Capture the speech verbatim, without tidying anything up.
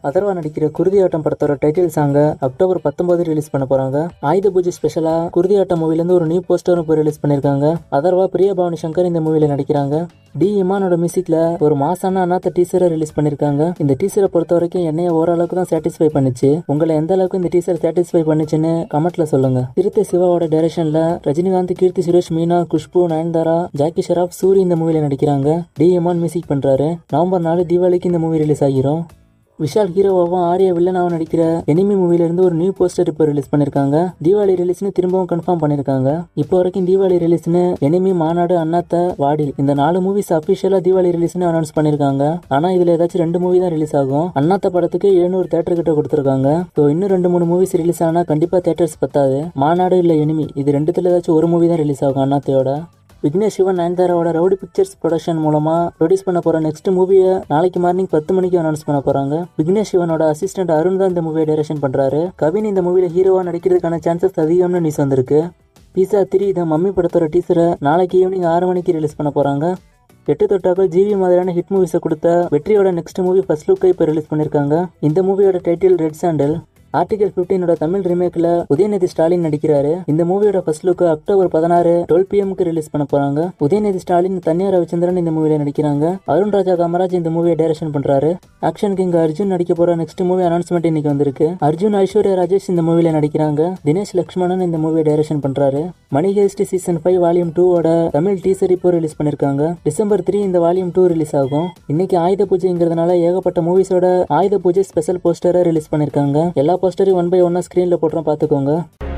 அதர்வா நடிக்கிற குருதி ஆட்டம் படத்தோட டைட்டில் சாங்க அக்டோபர் பத்தொன்பது ரிலீஸ் பண்ண போறாங்க. ஆயுத பூஜை ஸ்பெஷலா குருதி ஆட்டம் மூவில இருந்து ஒரு நியூ போஸ்டரும் போய் ரிலீஸ் பண்ணிருக்காங்க. அதர்வா, பிரியா பவானி சங்கர் இந்த மூவில நடிக்கிறாங்க. டி இமானோட மியூசிக்ல ஒரு மாசான அண்ணாத்த டீசரை ரிலீஸ் பண்ணிருக்காங்க. இந்த டீசரை பொறுத்த வரைக்கும் என்னைய ஓரளவுக்கு தான் சாட்டிஸ்ஃபை பண்ணுச்சு. உங்களை எந்த அளவுக்கு இந்த டீசர் சாட்டிஸ்ஃபை பண்ணுச்சுன்னு கமெண்ட்ல சொல்லுங்க. சிறுத்தை சிவாவோட டைரக்ஷன்ல ரஜினிகாந்த், கீர்த்தி சுரேஷ், மீனா, குஷ்பு, நயன்தாரா, ஜாக்கி ஷெராப், சூரி இந்த மூவில நடிக்கிறாங்க. டி இமான் மியூசிக் பண்றாரு. நவம்பர் நாலு தீபாவளிக்கு இந்த மூவி ரிலீஸ் ஆகிரும். விஷால் ஹீரோவாகவும் ஆர்யா வில்லனாவும் நடிக்கிற எனிமி மூவில இருந்து ஒரு நியூ போஸ்டர் இப்போ ரிலீஸ் பண்ணிருக்காங்க. தீபாவளி ரிலீஸ்னு திரும்பவும் கன்ஃபார்ம் பண்ணிருக்காங்க. இப்போ வரைக்கும் தீபாவளி ரிலீஸ்னு எனிமி, மாநாடு, அண்ணாத்த, வாடி இந்த நாலு மூவிஸ் அபிஷியலா தீபாவளி ரிலீஸ்னு அனௌன்ஸ் பண்ணிருக்காங்க. ஆனா இதுல ஏதாச்சும் ரெண்டு மூவி தான் ரிலீஸ் ஆகும். அண்ணாத்த படத்துக்கு எழுநூறு தேட்டர் கிட்ட கொடுத்துருக்காங்க. ஸோ இன்னும் ரெண்டு மூணு மூவிஸ் ரிலீஸ் ஆனா கண்டிப்பா தேட்டர்ஸ் பத்தாது. மாநாடு இல்ல எனிமி இது ரெண்டுத்துல ஏதாச்சும் ஒரு மூவி தான் ரிலீஸ் ஆகும் அண்ணாத்தையோட. விக்னேஷ் சிவன் நயன்தாராவோட ரவுடி பிக்சர்ஸ் ப்ரொடக்ஷன் மூலமா ப்ரொடியூஸ் பண்ண போற நெக்ஸ்ட் மூவியை நாளைக்கு மார்னிங் பத்து மணிக்கு அனௌன்ஸ் பண்ண போறாங்க. விக்னேஷ் சிவனோட அசிஸ்டன்ட் அருண் தான் இந்த மூவியை டைரக்ஷன் பண்றாரு. கவின் இந்த மூவில ஹீரோவா நடிக்கிறதுக்கான சான்சஸ் அதிகம்னு நியூஸ் வந்திருக்கு. பீஸா த்ரீ இந்த மம்மி படத்தோட டீசரை நாளைக்கு ஈவினிங் ஆறு மணிக்கு ரிலீஸ் பண்ண போறாங்க. எட்டு தொட்டாக்கள் ஜிவி மாதிரியான ஹிட் மூவிஸை கொடுத்த வெற்றியோட நெக்ஸ்ட் மூவி ஃபர்ஸ்ட் லுக்கை இப்போ ரிலீஸ் பண்ணிருக்காங்க. இந்த மூவியோட டைட்டில் ரெட் சாண்டல். ஆர்டிகல் பதினைஞ்சோட தமிழ் ரீமேக்ல உதயநிதி ஸ்டாலின் நடிக்கிறாரு. இந்த மூவியோட ஃபர்ஸ்ட் லுக் அக்டோபர் பதினாறு டுவெல் பி எம்க்கு ரிலீஸ் பண்ண போறாங்க. உதயநிதி ஸ்டாலின், தன்யா ரவிச்சந்திரன் இந்த மூவில நடிக்கிறாங்க. அருண் ராஜா காமராஜ் இந்த மூவியை டைரக்ஷன் பண்றாரு. ஆக்ஷன் கிங் அர்ஜுன் நடிக்க போற நெக்ஸ்ட் மூவி அனௌன்ஸ்மெண்ட் இன்னைக்கு வந்திருக்கு. அர்ஜுன், ஐஸ்வர்யா ராஜேஷ் இந்த மூவில நடிக்கிறாங்க. தினேஷ் லக்ஷ்மணன் இந்த மூவியை டைரக்ஷன் பண்றாரு. Money heist season five volume two ஓட தமிழ் டீசர் இப்போ ரிலீஸ் பண்ணிருக்காங்க. டிசம்பர் த்ரீ இந்த வால்யூம் டூ ரிலீஸ் ஆகும். இன்னைக்கு ஆயுத பூஜைங்கிறதுனால ஏகப்பட்ட மூவிஸோட ஆயுத பூஜை ஸ்பெஷல் போஸ்டரை ரிலீஸ் பண்ணிருக்காங்க. எல்லா போஸ்டரையும் ஒன் பை ஒன்னா ஸ்கிரீன்ல போட்டுறோம், பாத்துக்கோங்க.